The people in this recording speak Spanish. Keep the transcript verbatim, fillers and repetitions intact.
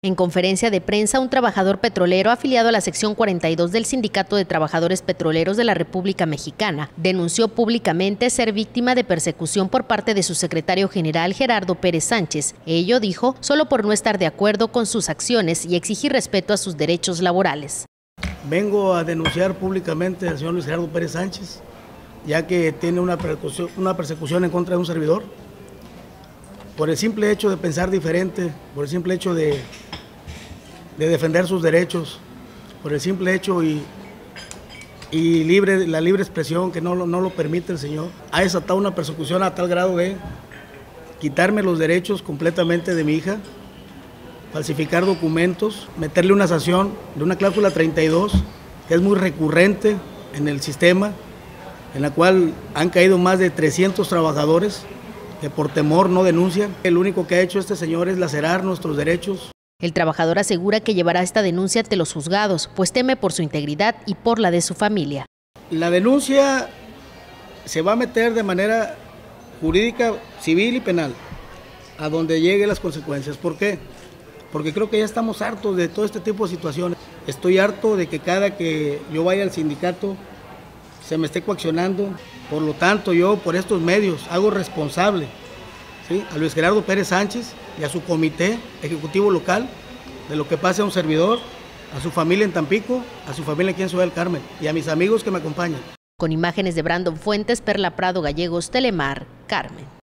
En conferencia de prensa, un trabajador petrolero afiliado a la sección cuarenta y dos del Sindicato de Trabajadores Petroleros de la República Mexicana denunció públicamente ser víctima de persecución por parte de su secretario general Gerardo Pérez Sánchez. Ello, dijo, solo por no estar de acuerdo con sus acciones y exigir respeto a sus derechos laborales. Vengo a denunciar públicamente al señor Luis Gerardo Pérez Sánchez, ya que tiene una persecución, una persecución en contra de un servidor, por el simple hecho de pensar diferente, por el simple hecho de, de defender sus derechos, por el simple hecho y, y libre, la libre expresión que no, no lo permite el señor. Ha desatado una persecución a tal grado de quitarme los derechos completamente de mi hija, falsificar documentos, meterle una sanción de una cláusula treinta y dos, que es muy recurrente en el sistema, en la cual han caído más de trescientos trabajadores que por temor no denuncian. El único que ha hecho este señor es lacerar nuestros derechos. El trabajador asegura que llevará esta denuncia ante los juzgados, pues teme por su integridad y por la de su familia. La denuncia se va a meter de manera jurídica, civil y penal, a donde lleguen las consecuencias. ¿Por qué? Porque creo que ya estamos hartos de todo este tipo de situaciones. Estoy harto de que cada que yo vaya al sindicato se me esté coaccionando. Por lo tanto, yo por estos medios hago responsable, ¿sí?, a Luis Gerardo Pérez Sánchez y a su comité ejecutivo local de lo que pase a un servidor, a su familia en Tampico, a su familia aquí en Ciudad del Carmen y a mis amigos que me acompañan. Con imágenes de Brandon Fuentes, Perla Prado Gallegos, Telemar, Carmen.